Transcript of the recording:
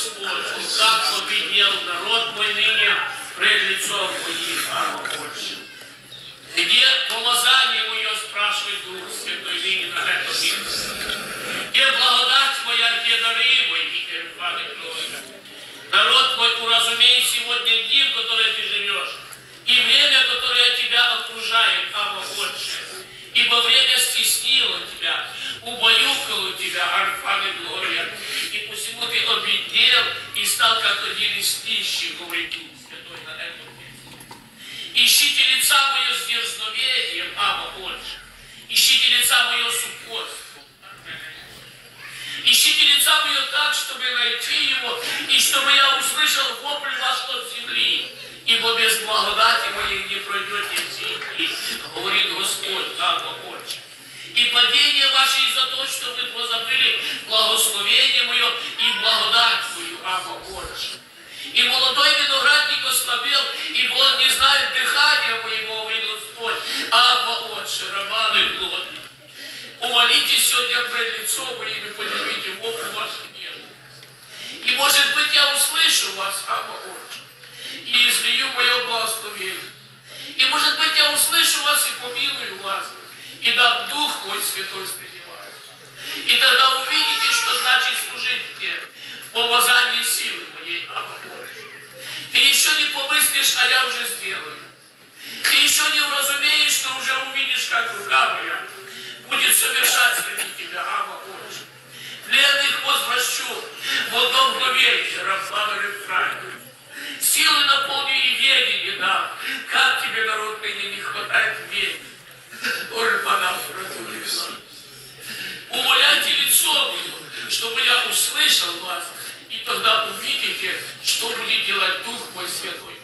Господь, как победил народ мой ныне пред лицом моим, Ава Отче. Где помазание мое, спрашивает Дух Святой ныне на этом месте? Где благодать моя, где дары мои, Виктор Иванович? Народ мой, уразумей сегодня дни, в которые ты живешь, и время, которое тебя окружает, Ава Отче. Ибо время стеснило тебя, убаюкало тебя, Арфан и Глория, и посему ты обеднел и стал как один из нищих, говорит Дух Святой на этом месте. Ищите лица мое с дерзновением, Ава Отче. Ищите лица мое с упорством. Ищите лица мое так, чтобы найти его, и чтобы я услышал вопль ваш от земли. Ибо без благодати моей не пройдете все дни, говорит Господь, Ава Отче. И падение ваше из-за того, что вы позабыли благословение мое и благодать мою, Ава Отче. И молодой виноградник ослабел, ибо он не знает дыхания моего, говорит Господь, Ава Отче, романы плоды. Умолитесь сегодня пред лицом моим и поднимите вопль ваших небо. И может быть я услышу вас, Ава Отче, и излию мое благословение. И может быть я услышу вас и помилую вас, и дам Дух мой Святой среди вас. И тогда увидите, что значит служить мне в помазании силы моей, Ава Отче. Ты еще не помыслишь, а я уже сделаю. Ты еще не уразумеешь, что уже увидишь, как рука моя будет совершать среди тебя, Ава Отче. Пленных возвращу в одно мгновение, Рафлава Рефраима. Силы наполни и ведение дам. Как тебе, народ, ныне не хватает ведения? Умоляйте лицо мое, чтобы я услышал вас, и тогда увидите, что будет делать Дух мой Святой.